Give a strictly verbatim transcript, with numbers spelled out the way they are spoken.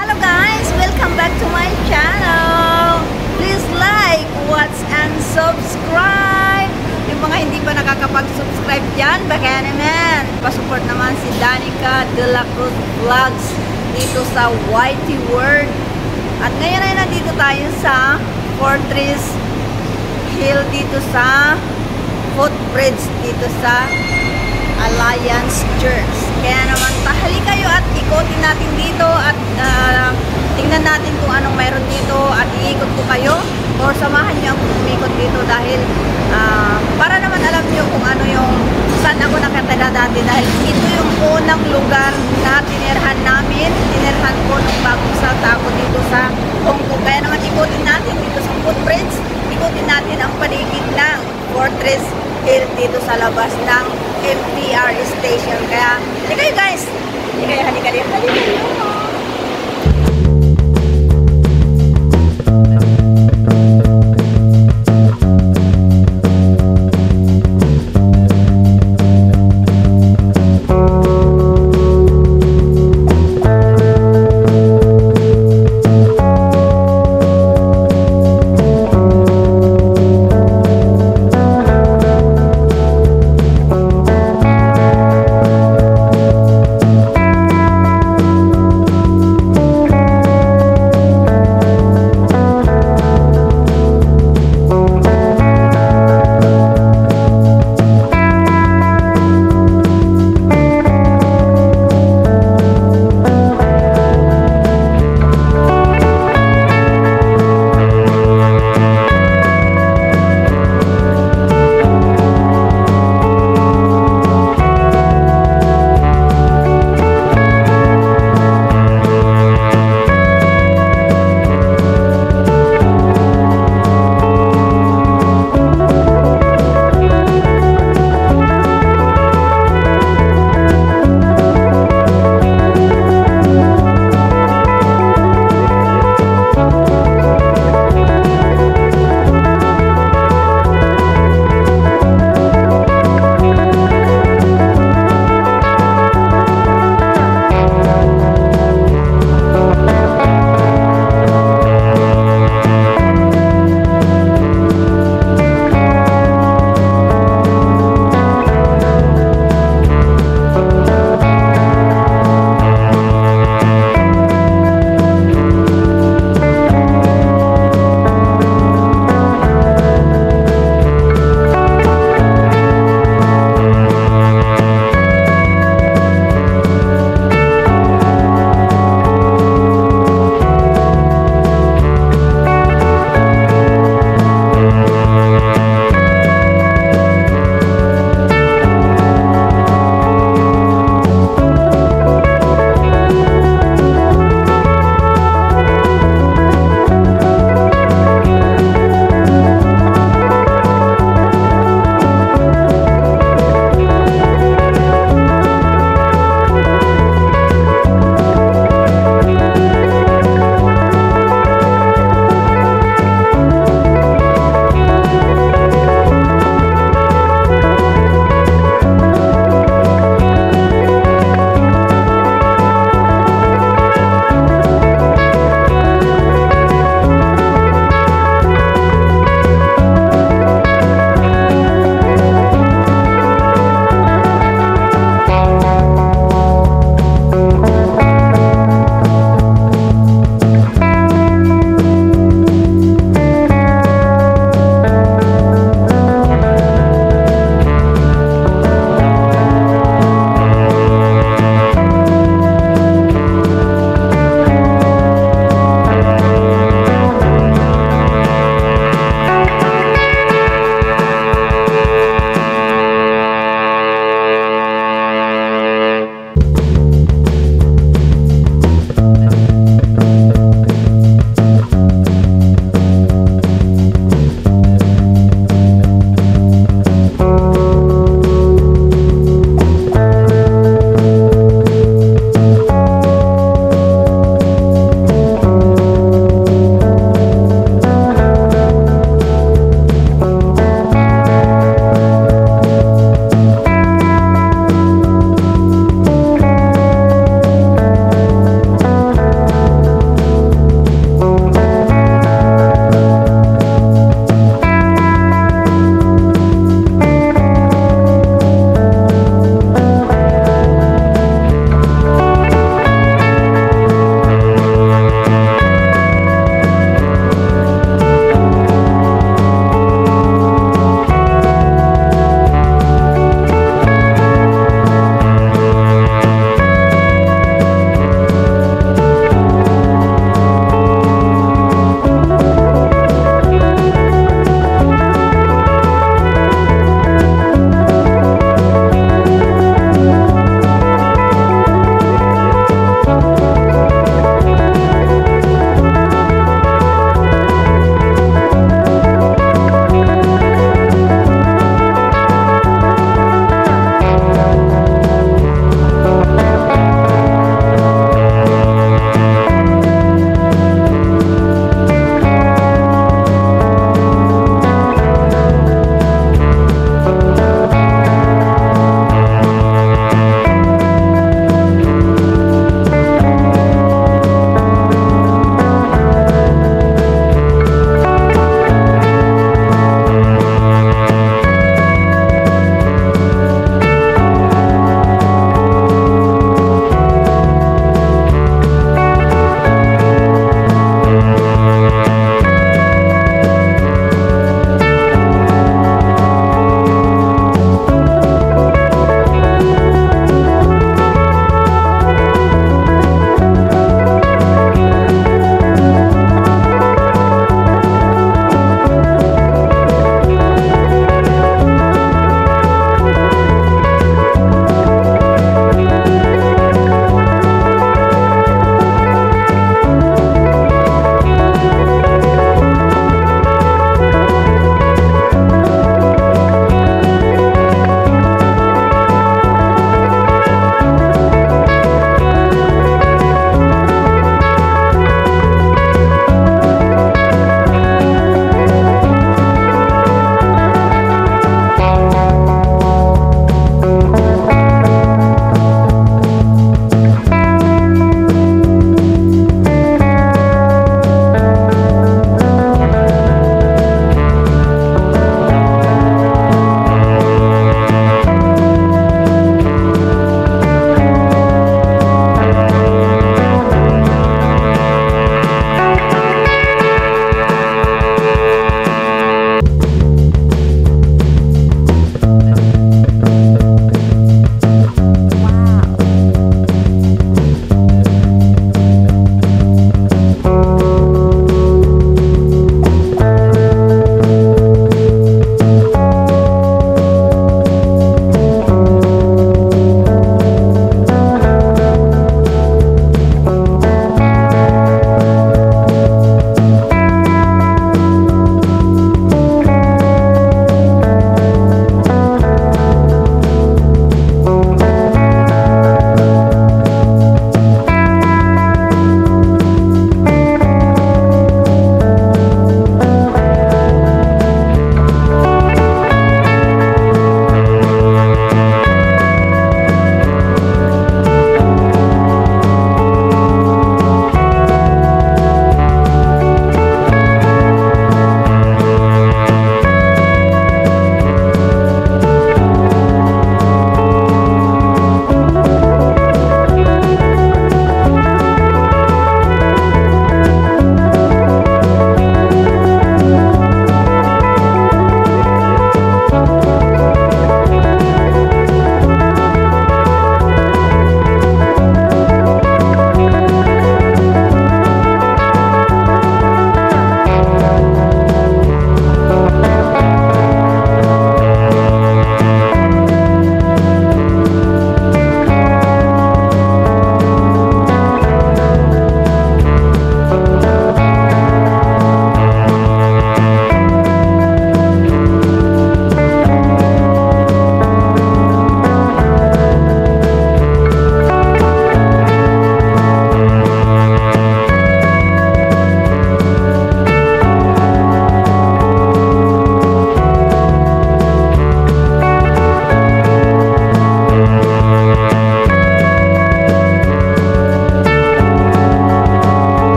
Hello guys! Welcome back to my channel! Please like, watch, and subscribe! Yung mga hindi pa nakakapag-subscribe dyan, baka naman! Pasupport naman si Danica De La Cruz Vlogs dito sa Y T World. At ngayon ay nandito tayo sa Fortress Hill dito sa footbridge dito sa Alliance Church. Kaya naman tahali kayo at ikotin natin dito at uh, tingnan natin kung anong mayroon dito at iikot ko kayo or samahan niyo akong umikot dito dahil uh, para naman alam niyo kung ano yung saan ako nakatira dati dahil ito yung unang lugar na tinirhan namin. Tinirhan ko nung bagong salta ako dito sa Hong Kong. Kaya naman ikotin natin dito sa footbridge. Ikotin natin ang paligid ng Fortress Hill dito sa labas ng M T R station. Kaya, hindi kayo guys. Hindi kayo, halika rin. Halika rin.